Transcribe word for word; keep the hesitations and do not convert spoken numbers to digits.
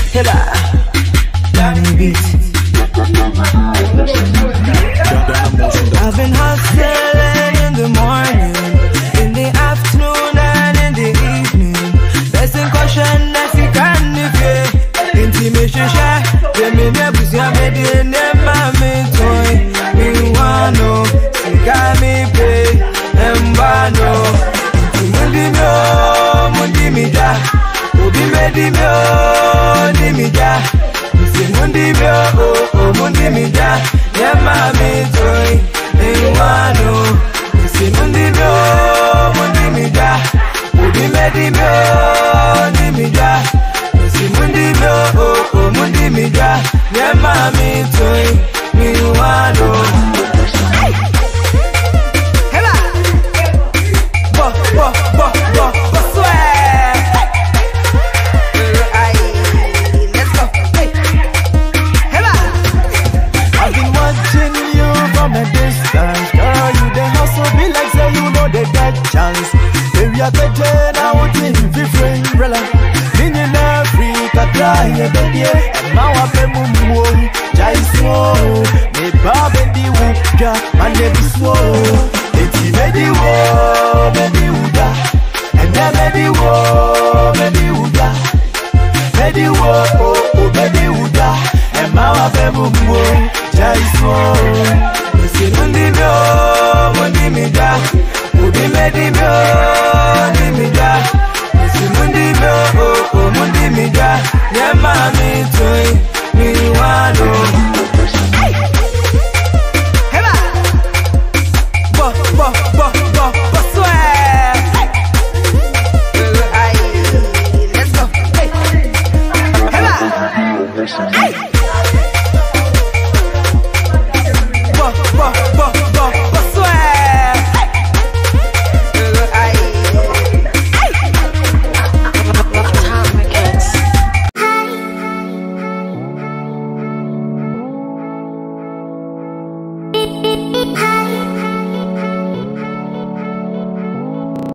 Hela, Danny Beat. I've been hustling in the morning, in the afternoon and in the evening. Blessing caution, if you can, if you intimation share. Let me never see a baby in my toy. Me wano, sika me pay, embano. Mundi mo, mundi mi ja, obi medi mo, di mi ja. Si mundi mo, oh oh mundi mi ja, yema me toy. Me wano, si mundi mo, mundi mi ja, obi medi mo, di mi ja. Si mundi mo, oh oh mundi mi ja, yema me toy. Me wano. Bo, bo, bo, bo, swear. Let's go. Hey. Hella. I've been watching you from a distance. Girl, you the hustle be like say you know the dead chance. Baby, I bet you now would be different, brother. In Africa, cry a baby. And now I'm a mumu. Jai slow. Me bob and the woodga. Man, they be slow. It's baby, whoa, baby, uda. And then baby, whoa, baby, uda. Baby, whoa, oh, oh, baby, uda. And mama, baby, whoa.